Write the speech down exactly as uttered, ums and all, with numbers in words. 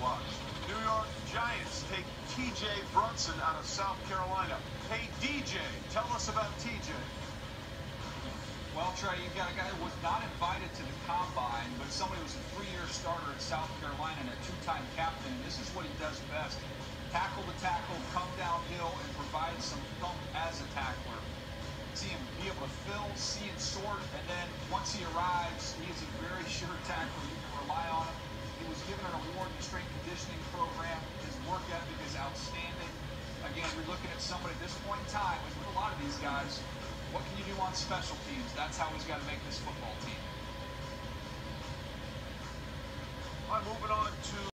watch. New York Giants take T J Brunson out of South Carolina. Hey, D J, tell us about T J. Well, Trey, you've got a guy who was not invited to the combine, but somebody who was a three-year starter at South Carolina and a two-time captain, and this is what he does best. Tackle to tackle, come downhill, and provide some thump as a tackler. See him be able to fill, see and sort, and then once he arrives, he is a very sure tackler. You can rely on him. He was given an award in the strength conditioning program. His work ethic is outstanding. Again, you're looking at somebody at this point in time, with a lot of these guys, what can you do on special teams? That's how he's got to make this football team. All right, moving on to